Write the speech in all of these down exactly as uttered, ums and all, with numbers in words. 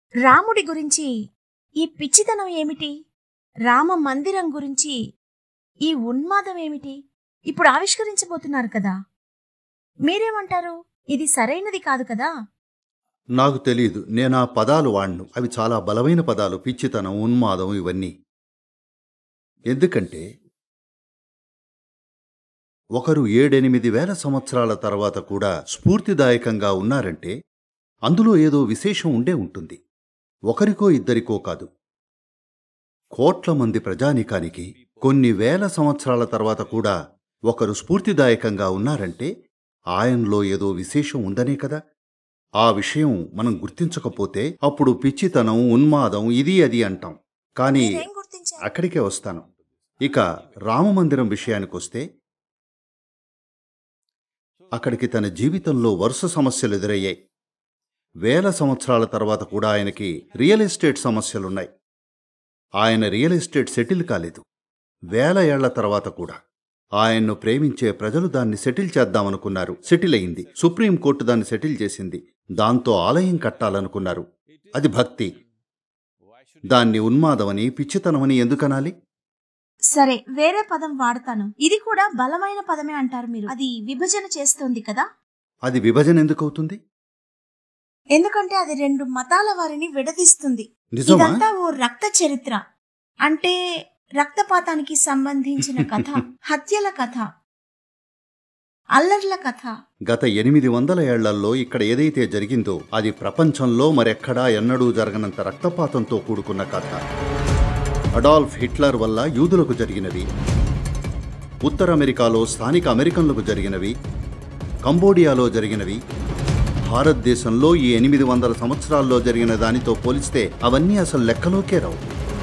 రాముడి గురించి ఈ పిచ్చితనం ఏమిటి? రామ మందిరం గురించి ఈ ఉన్మాదం ఏమిటి? ఇప్పుడు ఆవిష్కరించబోతున్నారు కదా. మీరేమంటారు? ఇది సరైనది కాదు కదా. నాకు తెలీదు. నేనా పదాలు వాడ్ను. అవి చాలా బలమైన పదాలు. పిచ్చితనం, ఉన్మాదం ఇవన్నీ. ఎందుకంటే ఒకరు ఏడెనిమిది వేల సంవత్సరాల తర్వాత కూడా స్ఫూర్తిదాయకంగా ఉన్నారంటే అందులో ఏదో విశేషం ఉండే ఉంటుంది. ఒకరికో ఇద్దరికో కాదు, కోట్ల మంది ప్రజానీకానికి కొన్ని వేల సంవత్సరాల తర్వాత కూడా ఒకరు స్ఫూర్తిదాయకంగా ఉన్నారంటే ఆయనలో ఏదో విశేషం ఉందనే కదా. ఆ విషయం మనం గుర్తించకపోతే అప్పుడు పిచ్చితనం, ఉన్మాదం, ఇది అది అంటాం. కానీ మీరేం గుర్తించారు? అక్కడికే వస్తాను. ఇక రామమందిరం విషయానికొస్తే అక్కడికి తన జీవితంలో వరుస సమస్యలు ఎదురయ్యాయి. వేల సంవత్సరాల తర్వాత కూడా ఆయనకి రియల్ ఎస్టేట్ సమస్యలున్నాయి. ఆయన రియల్ ఎస్టేట్ సెటిల్ కాలేదు. వేల ఏళ్ల తర్వాత కూడా ఆయన్ను ప్రేమించే ప్రజలు దాన్ని సెటిల్ చేద్దామనుకున్నారు. సెటిల్ అయింది. సుప్రీంకోర్టు దాన్ని సెటిల్ చేసింది. దాంతో ఆలయం కట్టాలనుకున్నారు. అది భక్తి. దాన్ని ఉన్మాదమని, పిచ్చితనమని ఎందుకనాలి? సరే, వేరే పదం వాడతాను. ఇది కూడా బలమైన పదమే అంటారు మీరు. అది విభజన చేస్తోంది కదా. అది విభజన ఎందుకవుతుంది? ఎందుకంటే అది రెండు మతాల వారిని విడదీస్తుంది. నిజమా? ఇదంతా ఓ రక్త చరిత్ర, అంటే రక్తపాతానికి సంబంధించిన కథ, హత్యల కథ, అల్లర్ల కథ. గత ఎనిమిది వందల ఏళ్లలో ఇక్కడ ఏదైతే జరిగిందో అది ప్రపంచంలో మరెక్కడా ఎన్నడూ జరగనంత రక్తపాతంతో కూడుకున్న కథ. అడాల్ఫ్ హిట్లర్ వల్ల యూదులకు జరిగినవి, ఉత్తర అమెరికాలో స్థానిక అమెరికన్లకు జరిగినవి, కంబోడియాలో జరిగినవి, భారతదేశంలో ఈ ఎనిమిది వందల సంవత్సరాల్లో జరిగిన దానితో పోలిస్తే అవన్నీ అసలు లెక్కలోకే రావు.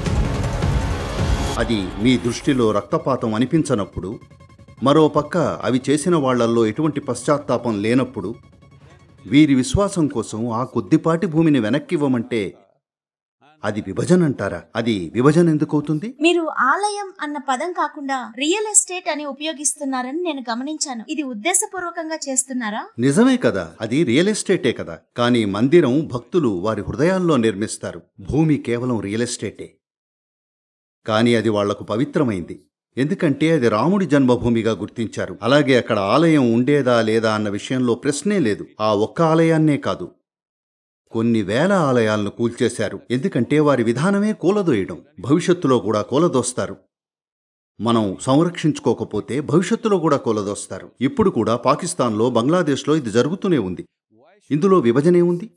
అది మీ దృష్టిలో రక్తపాతం అనిపించనప్పుడు, మరోపక్క అవి చేసిన వాళ్లల్లో ఎటువంటి పశ్చాత్తాపం లేనప్పుడు, వీరి విశ్వాసం కోసం ఆ కొద్దిపాటి భూమిని వెనక్కివ్వమంటే అది విభజన అంటారా? అది విభజన ఎందుకవుతుంది? మీరు ఆలయం అన్న పదం కాకుండా రియల్ ఎస్టేట్ అని ఉపయోగిస్తున్నారని నేను గమనించాను. ఇది ఉద్దేశపూర్వకంగా చేస్తున్నారా? నిజమే కదా, అది రియల్ ఎస్టేటే కదా. కానీ మందిరం భక్తులు వారి హృదయాల్లో నిర్మిస్తారు. భూమి కేవలం రియల్ ఎస్టేటే, కానీ అది వాళ్లకు పవిత్రమైంది. ఎందుకంటే అది రాముడి జన్మభూమిగా గుర్తించారు. అలాగే అక్కడ ఆలయం ఉండేదా లేదా అన్న విషయంలో ప్రశ్నే లేదు. ఆ ఒక్క ఆలయాన్నే కాదు, కొన్ని వేల ఆలయాలను కూల్చేశారు. ఎందుకంటే వారి విధానమే కూలదోయడం. భవిష్యత్తులో కూడా కూలదోస్తారు. మనం సంరక్షించుకోకపోతే భవిష్యత్తులో కూడా కూలదోస్తారు. ఇప్పుడు కూడా పాకిస్తాన్లో, బంగ్లాదేశ్లో ఇది జరుగుతూనే ఉంది. ఇందులో విభజనే ఉంది.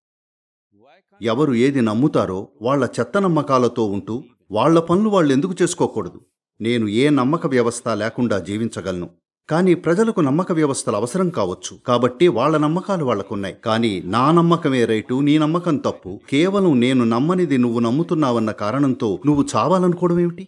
ఎవరు ఏది నమ్ముతారో వాళ్ల చెత్త నమ్మకాలతో ఉంటూ వాళ్ల పనులు వాళ్ళు ఎందుకు చేసుకోకూడదు? నేను ఏ నమ్మక వ్యవస్థ లేకుండా జీవించగలను, కానీ ప్రజలకు నమ్మక వ్యవస్థలు అవసరం కావచ్చు. కాబట్టి వాళ్ల నమ్మకాలు వాళ్లకున్నాయి. కానీ నా నమ్మకమే రైటు, నీ నమ్మకం తప్పు, కేవలం నేను నమ్మనిది నువ్వు నమ్ముతున్నావన్న కారణంతో నువ్వు చావాలనుకోవడం ఏమిటి?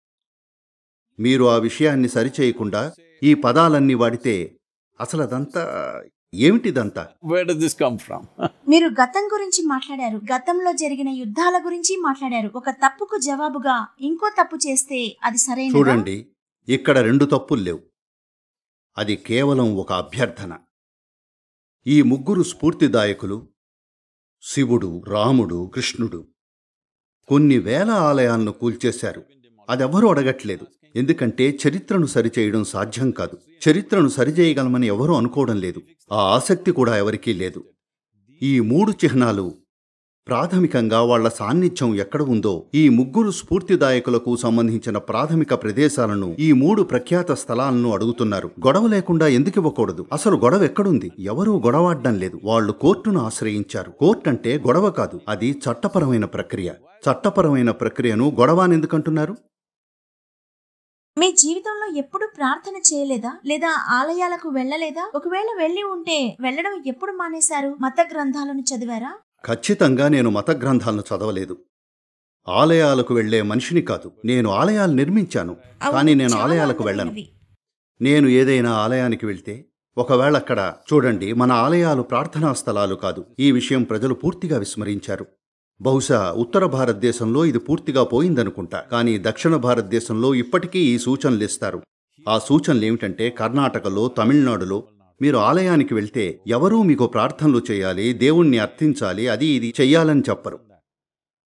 మీరు ఆ విషయాన్ని సరిచేయకుండా ఈ పదాలన్నీ వాడితే అసలదంతా ఏమిటిదంతా? Where does this come from? మీరు గతం గురించి మాట్లాడారు, గతంలో జరిగిన యుద్ధాల గురించి మాట్లాడారు. ఒక తప్పుకు జవాబుగా ఇంకో తప్పు చేస్తే అది సరైనదా? చూడండి, ఇక్కడ రెండు తప్పులు లేవు. అది కేవలం ఒక అభ్యర్థన. ఈ ముగ్గురు స్ఫూర్తిదాయకులు, శివుడు, రాముడు, కృష్ణుడు, కొన్ని వేల ఆలయాలను కూల్చేశారు. అదెవరూ అడగట్లేదు. ఎందుకంటే చరిత్రను సరిచేయడం సాధ్యం కాదు. చరిత్రను సరిచేయగలమని ఎవరూ అనుకోవడం లేదు. ఆ ఆసక్తి కూడా ఎవరికీ లేదు. ఈ మూడు చిహ్నాలు ప్రాథమికంగా వాళ్ల సాన్నిధ్యం ఎక్కడ ఉందో, ఈ ముగ్గురు స్ఫూర్తిదాయకులకు సంబంధించిన ప్రాథమిక ప్రదేశాలను, ఈ మూడు ప్రఖ్యాత స్థలాలను అడుగుతున్నారు. గొడవ లేకుండా ఎందుకు ఇవ్వకూడదు? అసలు గొడవ ఎక్కడుంది? ఎవరూ గొడవాడ్డం లేదు. వాళ్లు కోర్టును ఆశ్రయించారు. కోర్టు అంటే గొడవ కాదు, అది చట్టపరమైన ప్రక్రియ. చట్టపరమైన ప్రక్రియను గొడవ అని ఎందుకంటున్నారు? మీ జీవితంలో ఎప్పుడు ప్రార్థన చేయలేదా? లేదా ఆలయాలకు వెళ్ళలేదా? ఒకవేళ వెళ్ళి ఉంటే వెళ్ళడం ఎప్పుడు మానేశారు? మత గ్రంథాలను చదివారా? ఖచ్చితంగా నేను మత గ్రంథాలను చదవలేదు. ఆలయాలకు వెళ్లే మనిషిని కాదు. నేను ఆలయాలు నిర్మించాను, కానీ నేను ఆలయాలకు వెళ్ళను. నేను ఏదైనా ఆలయానికి వెళ్తే, ఒకవేళ అక్కడ చూడండి, మన ఆలయాలు ప్రార్థనా స్థలాలు కాదు. ఈ విషయం ప్రజలు పూర్తిగా విస్మరించారు. బహుశా ఉత్తర భారతదేశంలో ఇది పూర్తిగా పోయిందనుకుంటా. కానీ దక్షిణ భారతదేశంలో ఇప్పటికీ ఈ సూచనలు ఇస్తారు. ఆ సూచనలు ఏమిటంటే, కర్ణాటకలో, తమిళనాడులో మీరు ఆలయానికి వెళ్తే ఎవరూ మీకు ప్రార్థనలు చేయాలి, దేవుణ్ణి అర్థించాలి, అది ఇది చెయ్యాలని చెప్పరు.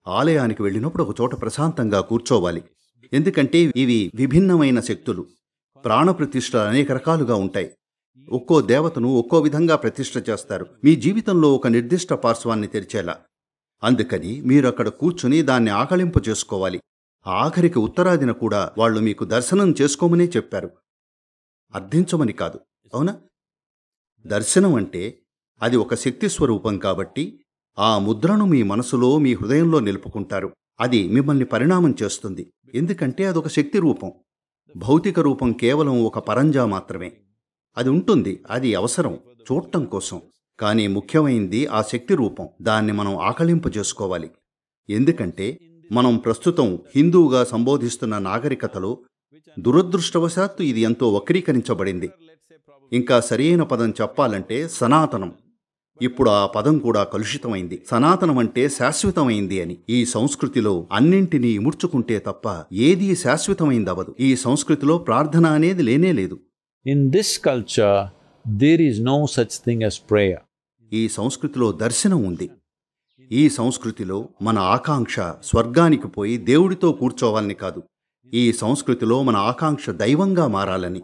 ఆలయానికి వెళ్ళినప్పుడు ఒక చోట ప్రశాంతంగా కూర్చోవాలి. ఎందుకంటే ఇవి విభిన్నమైన శక్తులు. ప్రాణప్రతిష్ఠ అనేక రకాలుగా ఉంటాయి. ఒక్కో దేవతను ఒక్కో విధంగా ప్రతిష్ఠ చేస్తారు, మీ జీవితంలో ఒక నిర్దిష్ట పార్శ్వాన్ని తెరిచేలా. అందుకని మీరు అక్కడ కూర్చుని దాన్ని ఆకళింపు చేసుకోవాలి. ఆఖరికి ఉత్తరాదిన కూడా వాళ్ళు మీకు దర్శనం చేసుకోమనే చెప్పారు, అర్థించమని కాదు. అవునా? దర్శనం అంటే అది ఒక శక్తి స్వరూపం కాబట్టి ఆ ముద్రను మీ మనసులో, మీ హృదయంలో నిలుపుకుంటారు. అది మిమ్మల్ని పరిణామం చేస్తుంది. ఎందుకంటే అదొక శక్తి రూపం. భౌతిక రూపం కేవలం ఒక పరంజా మాత్రమే. అది ఉంటుంది, అది అవసరం చూడటం కోసం. కానీ ముఖ్యమైంది ఆ శక్తి రూపం. దాన్ని మనం ఆకళింపు చేసుకోవాలి. ఎందుకంటే మనం ప్రస్తుతం హిందువుగా సంబోధిస్తున్న నాగరికతలో దురదృష్టవశాత్తు ఇది ఎంతో వక్రీకరించబడింది. ఇంకా సరియైన పదం చెప్పాలంటే సనాతనం. ఇప్పుడు ఆ పదం కూడా కలుషితమైంది. సనాతనం అంటే శాశ్వతమైంది అని. ఈ సంస్కృతిలో అన్నింటినీ ఇముడ్చుకుంటే తప్ప ఏదీ శాశ్వతమైందవదు. ఈ సంస్కృతిలో ప్రార్థన అనేది లేనే లేదు. In this culture, there is no such thing as prayer. ఈ సంస్కృతిలో దర్శనం ఉంది. ఈ సంస్కృతిలో మన ఆకాంక్ష స్వర్గానికి పోయి దేవుడితో కూర్చోవాలని కాదు. ఈ సంస్కృతిలో మన ఆకాంక్ష దైవంగా మారాలని,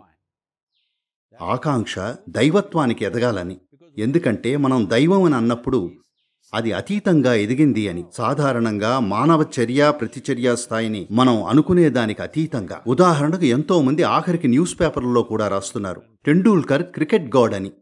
ఆకాంక్ష దైవత్వానికి ఎదగాలని. ఎందుకంటే మనం దైవం అని అన్నప్పుడు అది అతీతంగా ఎదిగింది అని. సాధారణంగా మానవ చర్య ప్రతిచర్య స్థాయిని మనం అనుకునేదానికి అతీతంగా. ఉదాహరణకు ఎంతో మంది ఆఖరికి న్యూస్ పేపర్లలో కూడా రాస్తున్నారు, టెండూల్కర్ క్రికెట్ గాడ్ అని.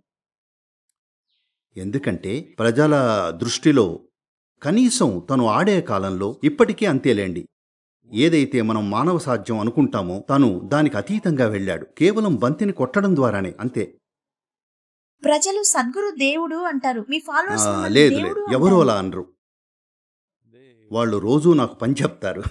ఎందుకంటే ప్రజల దృష్టిలో కనీసం తను ఆడే కాలంలో ఇప్పటికీ అంతేలేండి, ఏదైతే మనం మానవ సాధ్యం అనుకుంటామో తను దానికి అతీతంగా వెళ్ళాడు. కేవలం బంతిని కొట్టడం ద్వారానే, అంతే. ప్రజలు సద్గురు దేవుడు అంటారు, మీ ఫాలోవర్స్ లేదు లేదు ఎవరు అలా అనరు. వాళ్ళు రోజూ నాకు పని చెప్తారు.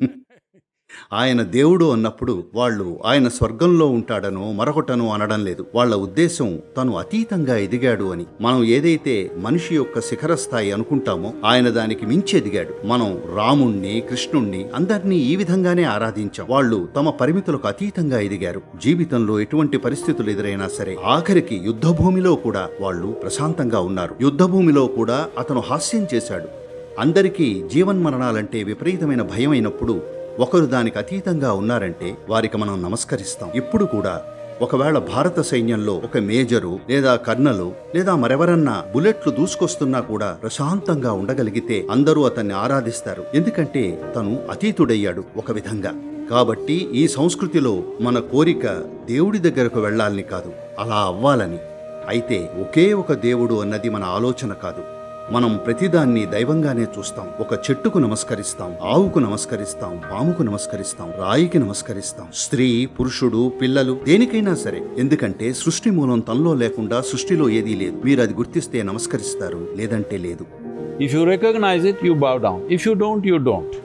ఆయన దేవుడు అన్నప్పుడు వాళ్ళు ఆయన స్వర్గంలో ఉంటాడనో మరొకటనో అనడం లేదు. వాళ్ళ ఉద్దేశం తను అతీతంగా ఎదిగాడు అని. మనం ఏదైతే మనిషి యొక్క శిఖర స్థాయి అనుకుంటామో ఆయన దానికి మించి ఎదిగాడు. మనం రాముణ్ణి, కృష్ణుణ్ణి అందరినీ ఈ విధంగానే ఆరాధించాం. వాళ్ళు తమ పరిమితులకు అతీతంగా ఎదిగారు. జీవితంలో ఎటువంటి పరిస్థితులు ఎదురైనా సరే ఆఖరికి యుద్ధభూమిలో కూడా వాళ్ళు ప్రశాంతంగా ఉన్నారు. యుద్ధభూమిలో కూడా అతను హాస్యం చేశాడు. అందరికీ జీవన్మరణాలంటే విపరీతమైన భయం అయినప్పుడు ఒకరు దానికి అతీతంగా ఉన్నారంటే వారికి మనం నమస్కరిస్తాం. ఇప్పుడు కూడా ఒకవేళ భారత సైన్యంలో ఒక మేజరు లేదా కర్నలు లేదా మరెవరన్నా బుల్లెట్లు దూసుకొస్తున్నా కూడా ప్రశాంతంగా ఉండగలిగితే అందరూ అతన్ని ఆరాధిస్తారు. ఎందుకంటే తను అతీతుడయ్యాడు ఒక విధంగా. కాబట్టి ఈ సంస్కృతిలో మన కోరిక దేవుడి దగ్గరకు వెళ్లాలని కాదు, అలా అవ్వాలని. అయితే ఒకే ఒక దేవుడు అన్నది మన ఆలోచన కాదు. మనం ప్రతిదాన్ని దైవంగానే చూస్తాం. ఒక చెట్టుకు నమస్కరిస్తాం, ఆవుకు నమస్కరిస్తాం, పాముకు నమస్కరిస్తాం, రాయికి నమస్కరిస్తాం, స్త్రీ, పురుషుడు, పిల్లలు, దేనికైనా సరే. ఎందుకంటే సృష్టి మూలం తనలో లేకుండా సృష్టిలో ఏదీ లేదు. మీరు అది గుర్తిస్తే నమస్కరిస్తారు, లేదంటే లేదు. If you recognize it, you bow down. If you don't, you don't.